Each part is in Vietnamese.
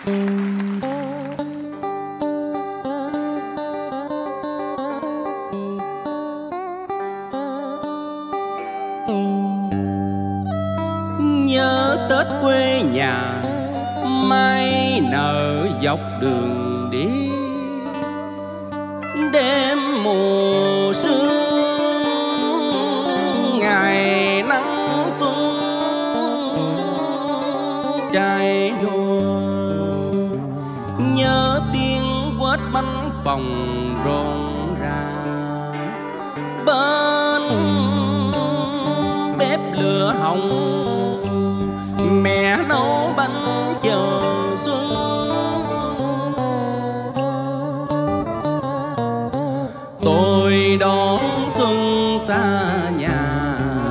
Nhớ Tết quê nhà mai nở dọc đường đi, đêm mùa sương ngày nắng xuân trái đua. Nhớ tiếng quết bánh phồng rộn ràng bên bếp lửa hồng, mẹ nấu bánh chờ xuân. Tôi đón xuân xa nhà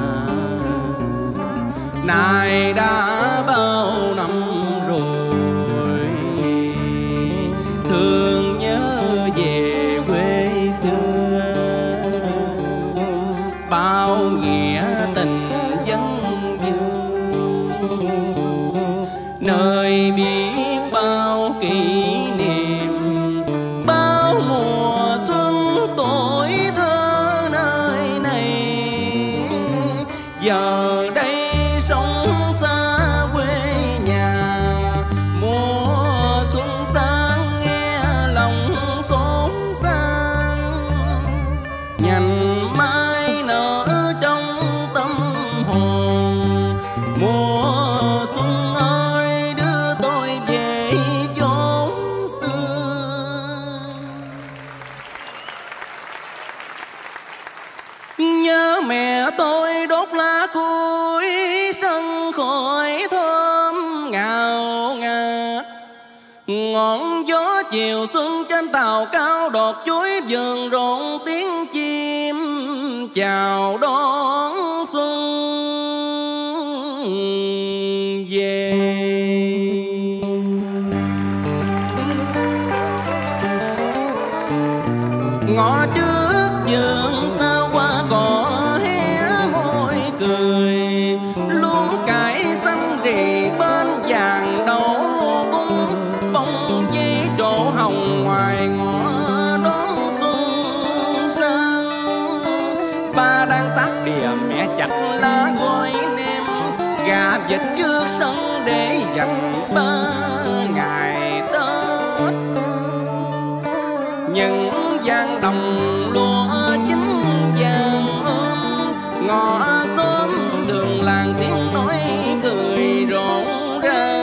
nay đã bao năm rồi, thương nhớ về quê xưa bao nghĩa tình dân dương, nơi biết bao kỷ niệm, bao mùa xuân tuổi thơ nơi này. Giờ đây sống xa quê nhà, mùa xuân sang nghe lòng xốn sang, nhành mai nở trong tâm hồn. Mùa xuân ơi đưa tôi về chốn xưa. Nhớ mẹ tôi đốt lá cuối sân khói thơm ngào ngạt, ngọn gió chiều xuân trên tàu cao đọt chuối vườn rộn tiếng chim chào đón xuân về. Ngõ trước vườn sao hoa cỏ hé môi cười, luống cải xanh rì bên vàng đậu bung, bông dây trổ hồng ngoài ngõ đón xuân sang. Ba đang tác đìa mẹ chặt lá gói nem, gà vịt trước sân để dành 3 ngày Tết. Những gian đồng lúa chín vàng ôm, ngõ xóm đường làng tiếng nói cười rộn rã.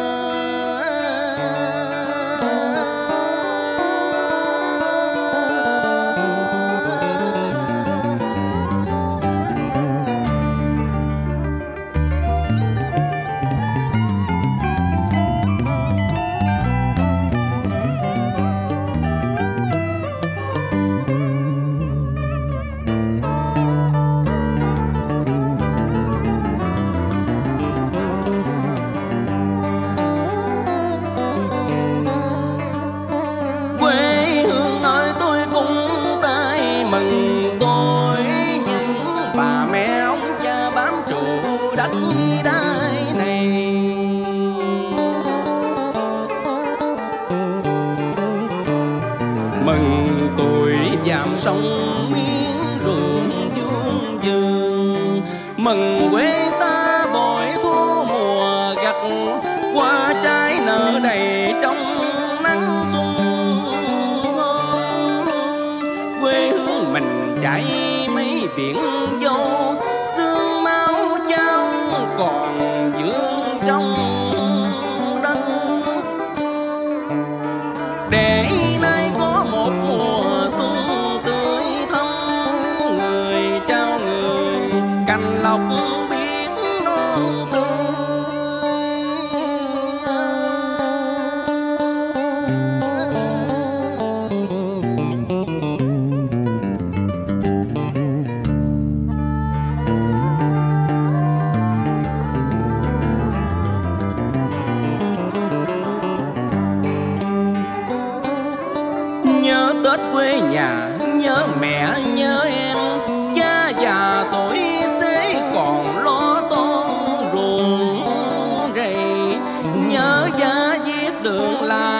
Đất đai này mừng tuổi dạm sông miếng ruộng vuông vườn, mừng quê ta bội thu mùa gặt, hoa trái nở đầy trong nắng xuân thơm. Quê hương mình trải mấy biển dâu, xương máu trao còn vương trong đất. Để nay có một mùa xuân tươi thắm, người trao người cành lộc biển non tươi. Nhớ Tết quê nhà, nhớ mẹ nhớ em, cha già tuổi xế còn lo toan ruộng rầy. Nhớ gia viết lượng là